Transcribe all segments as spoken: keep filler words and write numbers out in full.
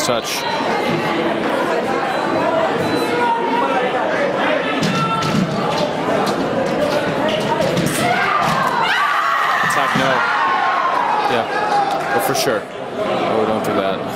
Nice touch. Attack, no. Yeah, but for sure. Oh, don't do that.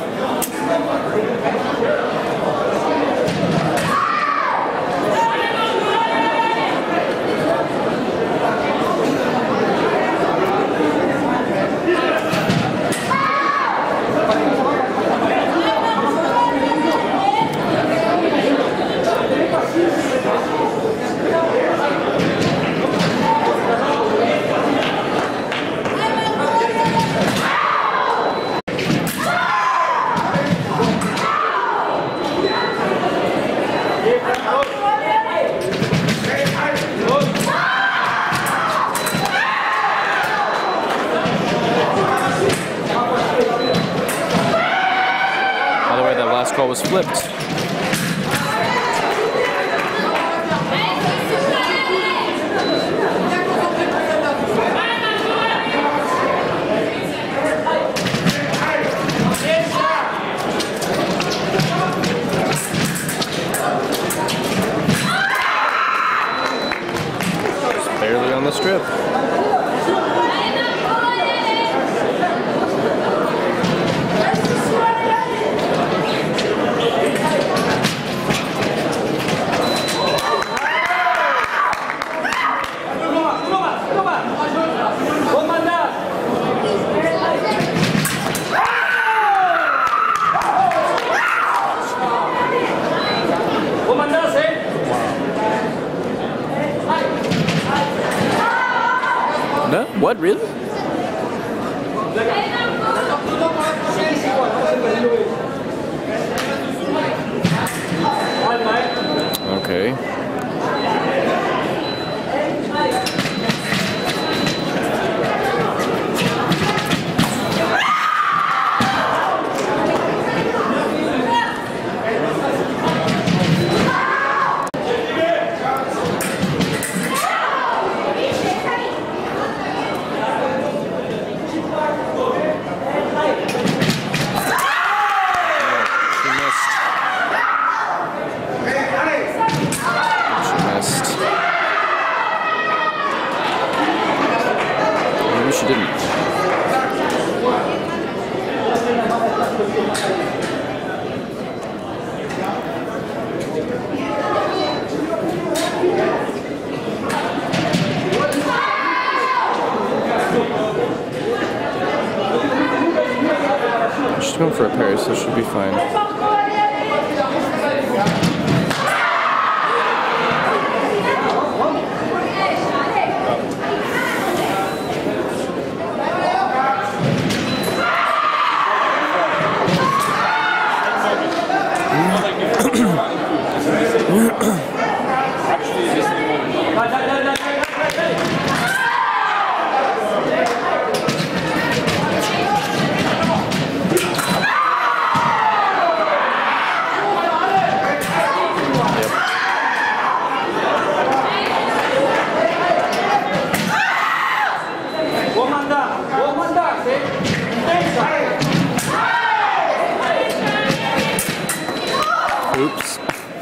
Call was flipped. Just barely on the strip. No? What, really? Okay. She didn't. She's going for a pair, so she'll be fine. Oops.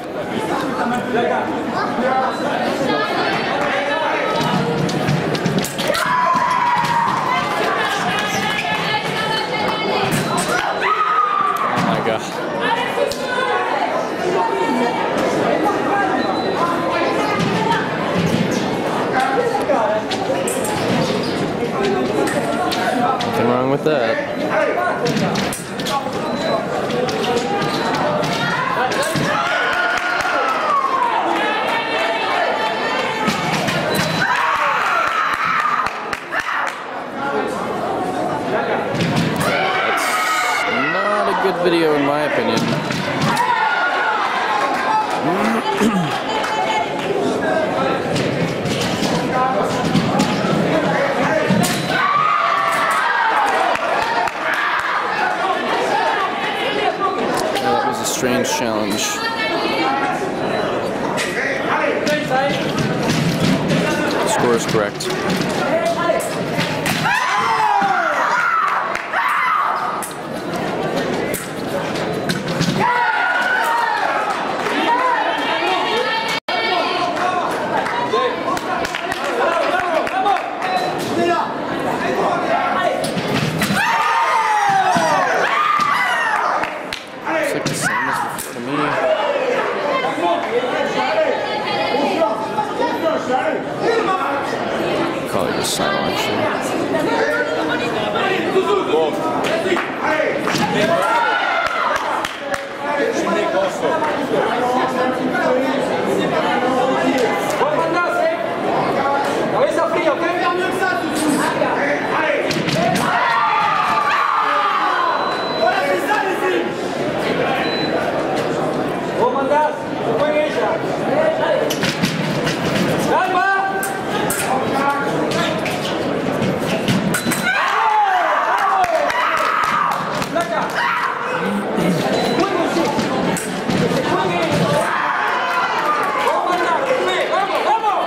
Oh my gosh. Nothing wrong with that. Good video in my opinion. That was a strange challenge. Score is correct. probably just silent shit. Cabeza fría, ¿ok? Vos mandás, después ella. ¡Calma! ¡Placa! ¡Jueguense! ¡Que se jueguen! ¡Vos mandás, después! ¡Vamos, vamos!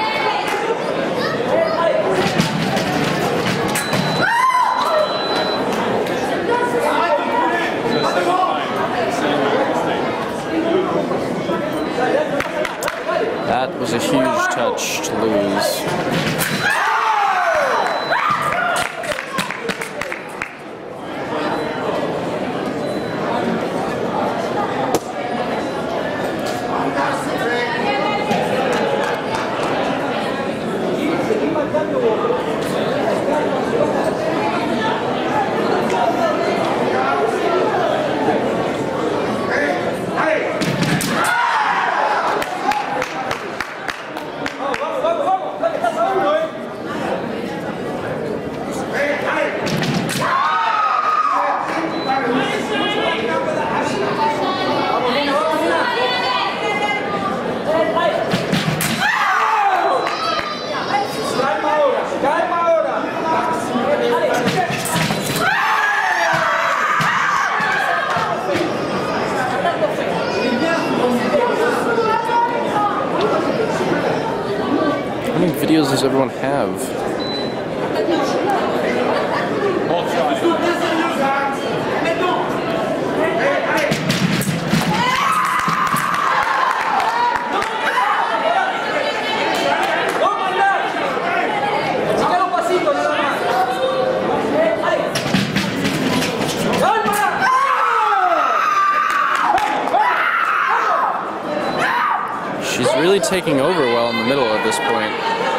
That was a huge touch to lose. How many videos does everyone have? She's really taking over well in the middle at this point.